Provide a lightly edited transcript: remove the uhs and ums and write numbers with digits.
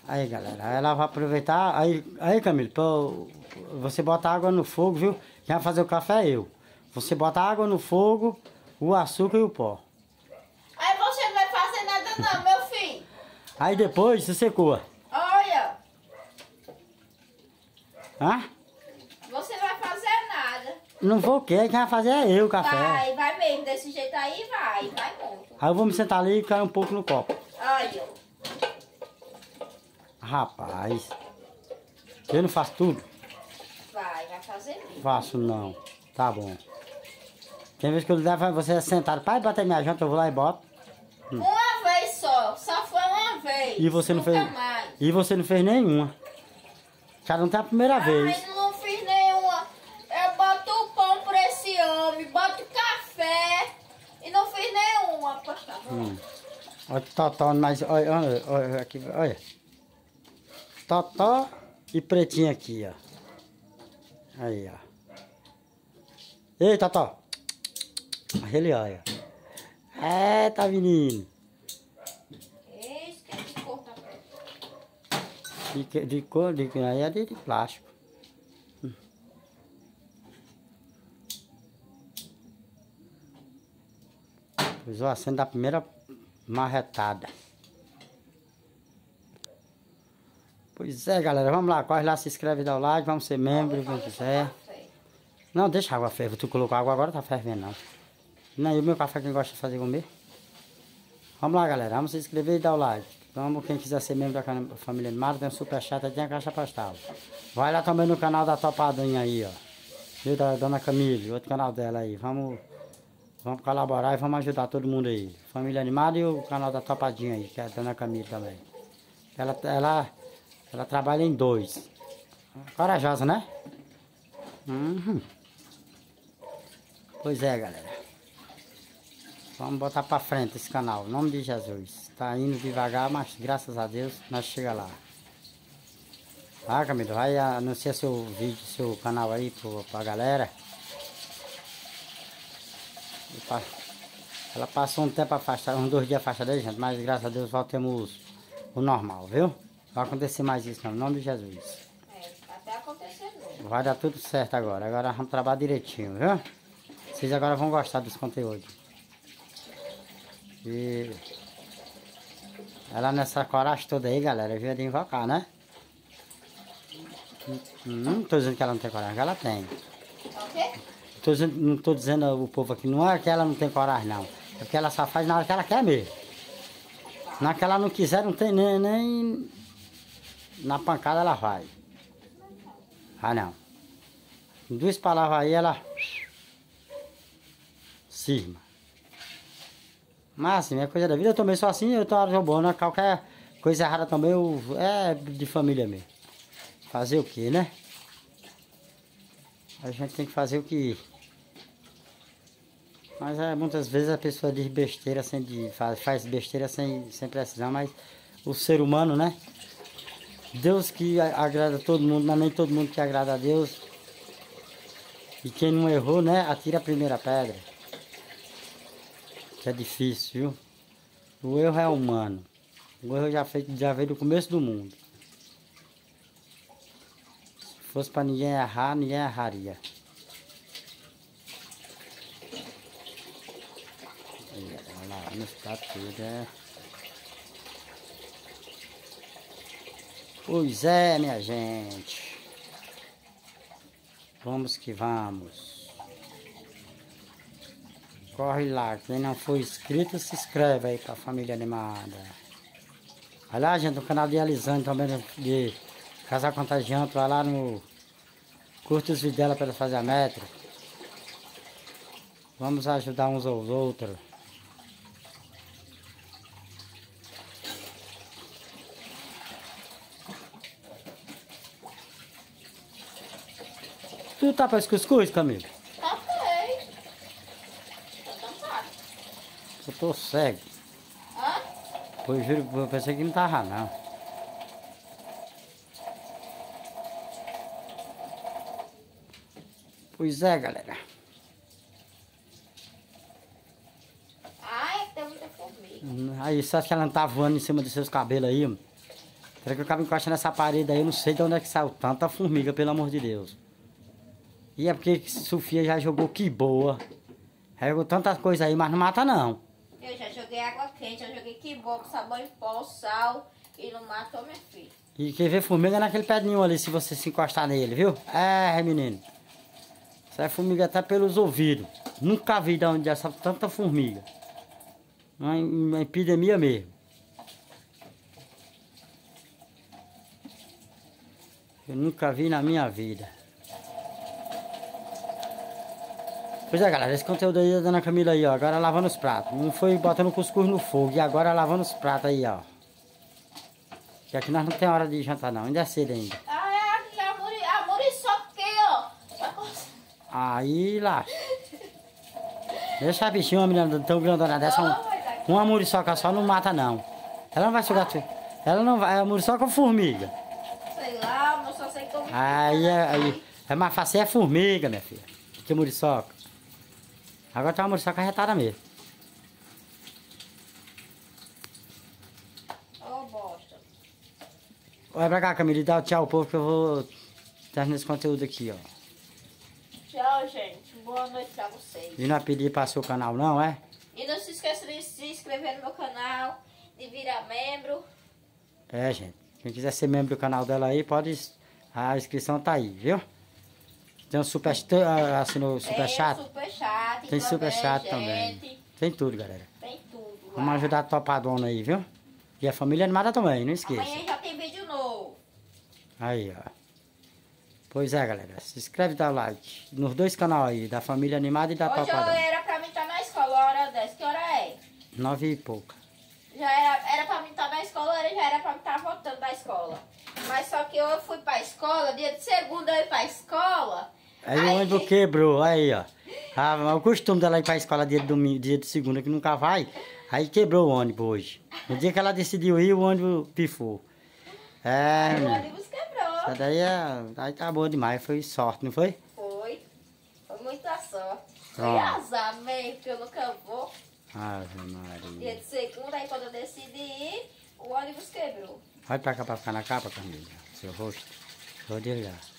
Aí, galera, aí ela vai aproveitar. Aí Camilo, você bota água no fogo, viu? Quem vai fazer o café é eu. Você bota água no fogo, o açúcar e o pó. Aí você não vai fazer nada não, meu filho. Aí depois você secou. Olha. Hã? Você não vai fazer nada. Não vou o quê? Quem vai fazer é eu o café. Vai mesmo. Desse jeito aí vai muito. Aí eu vou me sentar ali e cair um pouco no copo. Olha. Rapaz, eu não faço tudo? Vai fazer mesmo. Faço não. Tá bom. Tem vez que eu levo você sentado, pai, bota minha janta, eu vou lá e boto. Uma vez só foi uma vez. E você não fez? Mais. E você não fez nenhuma. Cada um tem a primeira vez. Ai, não fiz nenhuma. Eu boto o pão pra esse homem, boto café e não fiz nenhuma. Olha o Totó, mas olha aqui, olha. Totó e pretinho aqui, ó. Aí, ó. Ei, Totó. Ele olha. Tá menino. Esse que é de cor tá De cor, aí é de plástico. Pois ó, sendo da primeira marretada. Pois é, galera, vamos lá, corre lá, se inscreve, dá o like, vamos ser membro, quem quiser. Não, deixa a água ferver, tu colocou água agora, tá fervendo não. Não, e o meu café quem gosta de fazer comer? Vamos lá, galera, vamos se inscrever e dar o like. Vamos, quem quiser ser membro da família Animada, tem um superchat, tem a caixa postal. Vai lá também no canal da Topadinha aí, ó. Viu, da Dona Camille, outro canal dela aí. Vamos colaborar e vamos ajudar todo mundo aí. Família Animada e o canal da Topadinha aí, que é a Dona Camille também. Ela trabalha em 2. Corajosa, né? Pois é, galera. Vamos botar pra frente esse canal, em nome de Jesus. Tá indo devagar, mas graças a Deus nós chega lá. Ah, Camilo, vai anunciar seu vídeo, seu canal aí pra galera. Ela passou um tempo afastada, uns 2 dias afastada, gente, mas graças a Deus voltemos o normal, viu? Não vai acontecer mais isso não, em nome de Jesus. Até acontecer novo. Vai dar tudo certo agora. Agora vamos trabalhar direitinho, viu? Vocês agora vão gostar dos conteúdos. E ela nessa coragem toda aí, galera, veio de invocar, né? Não tô dizendo que ela não tem coragem, ela tem. Ok? Não tô dizendo ao povo aqui, não é que ela não tem coragem, não. É porque ela só faz na hora que ela quer mesmo. Na que ela não quiser, não tem nem na pancada ela vai. Ah, não. Em 2 palavras aí, ela cisma. Mas assim, é coisa da vida, eu também sou assim, eu tô bom, né? Qualquer coisa errada também é de família mesmo. Fazer o que, né? A gente tem que fazer o que... Mas muitas vezes a pessoa diz besteira faz besteira sem precisar, mas o ser humano, né? Deus que agrada a todo mundo, mas nem todo mundo que agrada a Deus. E quem não errou, né? Atira a primeira pedra. Que é difícil, viu? O erro é humano. O erro já veio do começo do mundo. Se fosse para ninguém errar, ninguém erraria. Olha lá, não está tudo, Pois é, minha gente. Vamos que vamos. Corre lá, quem não for inscrito, se inscreve aí pra Família Animada. Olha lá, gente, no canal de Elisane também, de Casal Contagiante, vai lá no... Curta os vídeos dela pra ela fazer a meta. Vamos ajudar uns aos outros. Tu tá pra esse cuscuz, Camilo? Eu tô cego. Hã? Pois juro, eu pensei que não tava não. Pois é, galera. Ai, tem muita formiga. Aí, você acha que ela não tá voando em cima dos seus cabelos aí, mano? Será que eu acabo encostando nessa parede aí? Eu não sei de onde é que saiu tanta formiga, pelo amor de Deus. E é porque Sofia já jogou que boa. Já jogou tanta coisa aí, mas não mata não. Eu já joguei água quente, eu joguei que bom, sabão em pó, sal e não matou, minha filha. E quem vê formiga é naquele pedinho ali, se você se encostar nele, viu? É, menino. Sai formiga até pelos ouvidos. Nunca vi de onde essa tanta formiga. Uma epidemia mesmo. Eu nunca vi na minha vida. Pois é, galera, esse conteúdo aí da Dona Camila aí, ó. Agora lavando os pratos. Um foi botando cuscuz no fogo e agora lavando os pratos aí, ó. Que aqui nós não tem hora de jantar não, ainda é cedo ainda. A muriçoca aqui, ó. Aí lá. Deixa a bichinha, uma menina tão grandona dessa. Uma muriçoca só não mata não. Ela não vai sugar tudo. Ela não vai, é muriçoca ou formiga? Sei lá, mas só sei que eu... Aí é mais fácil, é formiga, minha filha, que muriçoca. Agora tá uma muriçoca arretada mesmo. Ô, bosta. Vai pra cá, Camila, e dá o tchau ao povo que eu vou terminar esse conteúdo aqui, ó. Tchau, gente. Boa noite pra vocês. E não é pedir para seu canal não, é? E não se esqueça de se inscrever no meu canal, de virar membro. É, gente. Quem quiser ser membro do canal dela aí, pode... A inscrição tá aí, viu? Tem um super... Assinou o super chat? Tem super chat. Tem super chat também. Tem tudo, galera. Tem tudo lá. Vamos ajudar a topadona aí, viu? E a família animada também, não esqueça. Amanhã já tem vídeo novo. Aí, ó. Pois é, galera. Se inscreve e dá like. Nos dois canais aí, da família animada e da Hoje topadona. era pra mim estar na escola, a hora dessa. Que hora é? 9 e pouca. Já era pra mim estar na escola, já era pra mim estar voltando da escola. Mas só que eu fui pra escola, dia de segunda eu ia pra escola. Aí o ônibus quebrou, aí ó. O costume dela ir pra escola dia de domingo, dia de segunda, que nunca vai. Aí quebrou o ônibus hoje. No dia que ela decidiu ir, o ônibus pifou. É, O ônibus quebrou. essa daí aí tá boa demais, foi sorte, não foi? Foi muita sorte. Foi Pronto. azar mesmo, porque eu nunca vou. Ave Dia Maria. de segunda, aí quando eu decidi ir, o ônibus quebrou. Vai pra cá pra ficar na capa, Camila. Seu rosto. Vou desligar.